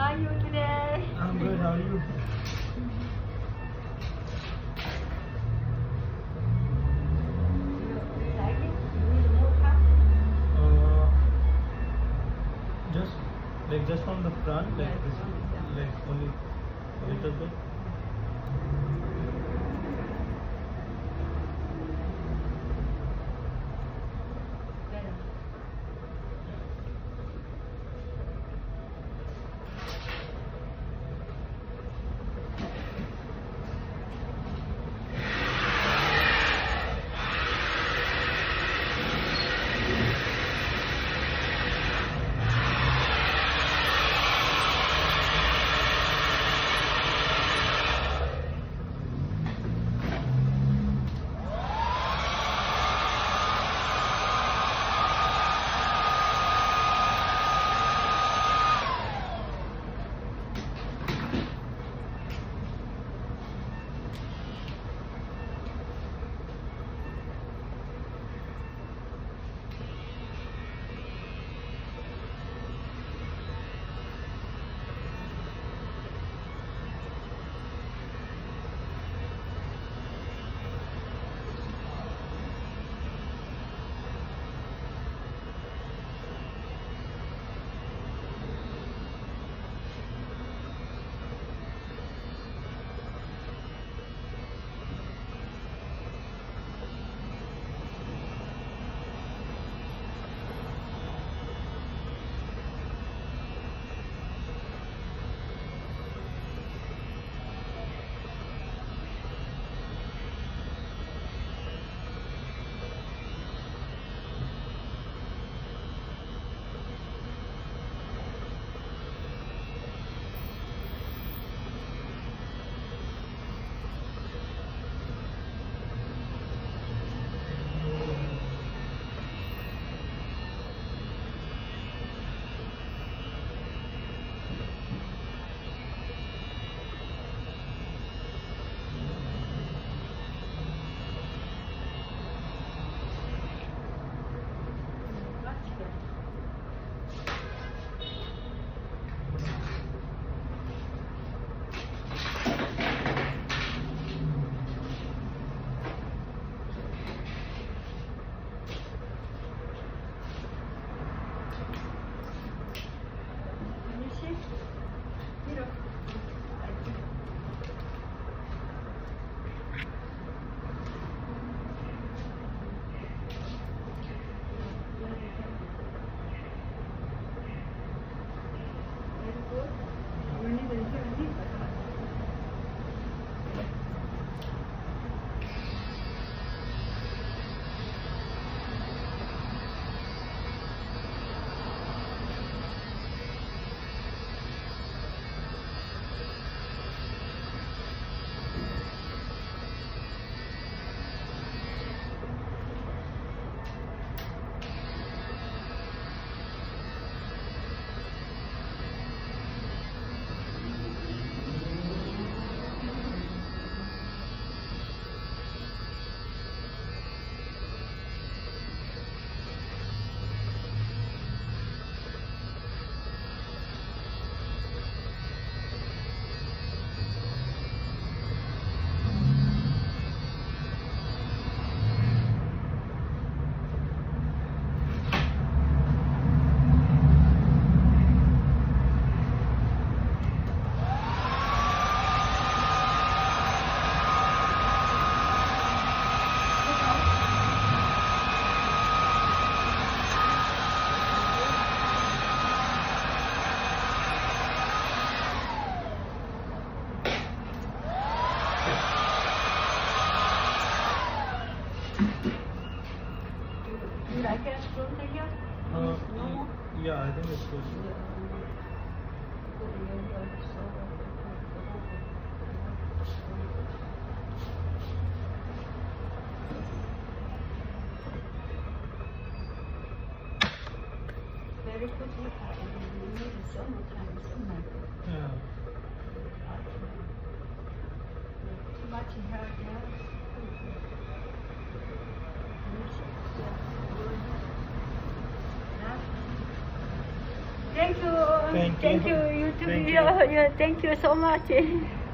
are you today? I'm good, how are you? You like it? You need more cup? Just from the front, like Yes, this, from the front. like only a little bit. Better. You like it spoon here? No? Yeah, I think it's good. Very quickly, you need so much time, so much. Yeah. Too much in her, yeah. Thank you. Thank you. Thank you. You too. Thank you. Yeah, thank you so much.